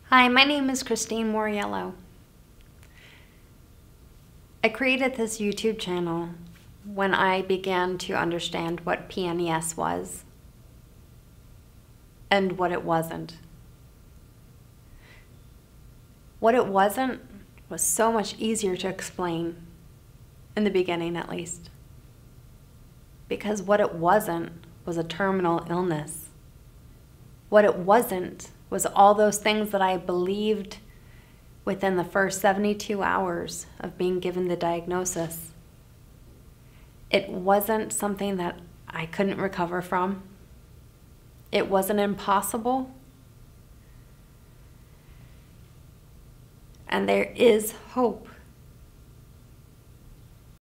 Hi, my name is Christine Mauriello. I created this YouTube channel when I began to understand what PNES was and what it wasn't. What it wasn't was so much easier to explain, in the beginning at least, because what it wasn't was a terminal illness. What it wasn't was all those things that I believed within the first 72 hours of being given the diagnosis. It wasn't something that I couldn't recover from. It wasn't impossible. And there is hope.